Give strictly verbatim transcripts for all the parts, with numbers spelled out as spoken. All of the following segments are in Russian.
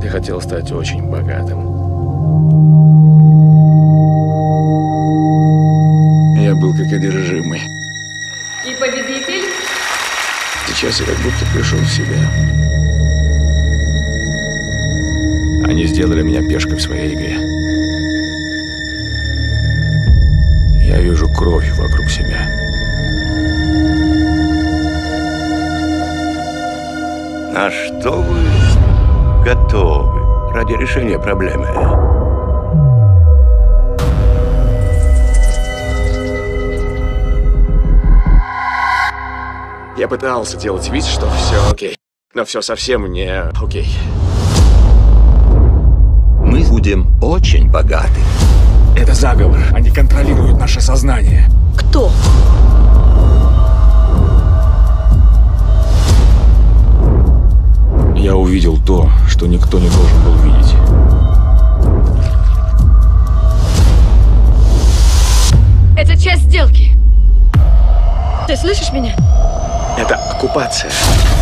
Я хотел стать очень богатым. Я был как одержимый. И победитель? Сейчас я как будто пришел в себя. Они сделали меня пешкой в своей игре. Я вижу кровь вокруг себя. На что вы готовы ради решения проблемы? Я пытался делать вид, что все окей, но все совсем не окей. Мы будем очень богаты. Это заговор. Они контролируют наше сознание. Кто? Я увидел то, что никто не должен был видеть. Это часть сделки. Ты слышишь меня? Это оккупация.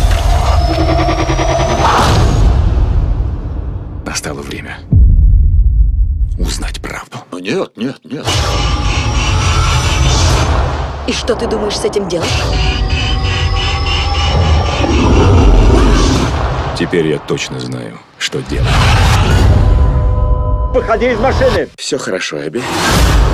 Настало время узнать правду. Нет, нет, нет. И что ты думаешь с этим делать? Теперь я точно знаю, что делать. Выходи из машины! Все хорошо, Эбби.